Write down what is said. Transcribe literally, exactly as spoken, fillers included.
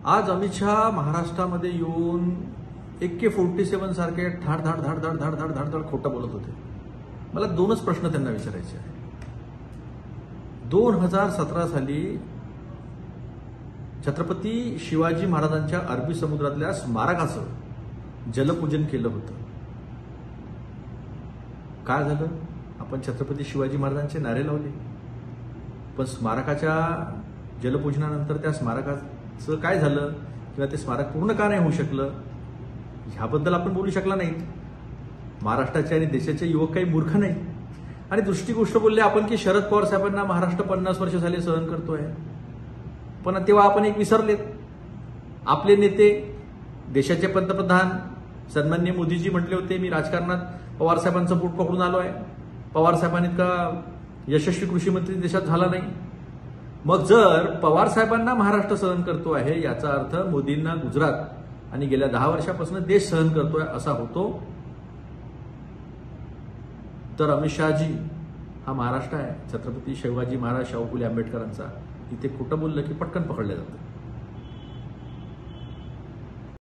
आज अमित शहा महाराष्ट्रामध्ये येऊन ए के फोर्टी सेवन सारखे धाड धाड धाड धाड धाड धाड धाड धाड खोटं बोलत होते. मला दोनच प्रश्न त्यांना विचारायचे आहे. दोन हजार सतरा साली छत्रपती शिवाजी महाराजांच्या अरबी समुद्रातल्या स्मारकाचं जलपूजन केलं होतं. काय झालं? आपण छत्रपती शिवाजी महाराजांचे नारे लावले, पण स्मारकाच्या जलपूजनानंतर त्या स्मारकाचं काय झालं किंवा ते स्मारक पूर्ण का नाही होऊ शकलं ह्याबद्दल आपण बोलू शकला नाहीत. महाराष्ट्राचे आणि देशाचे युवक काही मूर्ख नाही. आणि दुसरी गोष्ट बोलले आपण की शरद पवार साहेबांना महाराष्ट्र पन्नास वर्ष झाले सहन करतोय, पण तेव्हा आपण एक विसरलेत. आपले नेते देशाचे पंतप्रधान सन्माननीय मोदीजी म्हटले होते मी राजकारणात पवार साहेबांचं पोट पकडून आलो आहे. पवार साहेबांनी इतका यशस्वी कृषी मंत्री देशात झाला नाही. मग जर पवार साहेबांना महाराष्ट्र सहन करतो आहे याचा अर्थ मोदींना गुजरात आणि गेल्या दहा वर्षापासून देश सहन करतोय असा होतो. तर अमित शहाजी हा महाराष्ट्र आहे, छत्रपती शिवाजी महाराज शाहू फुले आंबेडकरांचा. इथे खोटं बोललं की पटकन पकडलं जातं.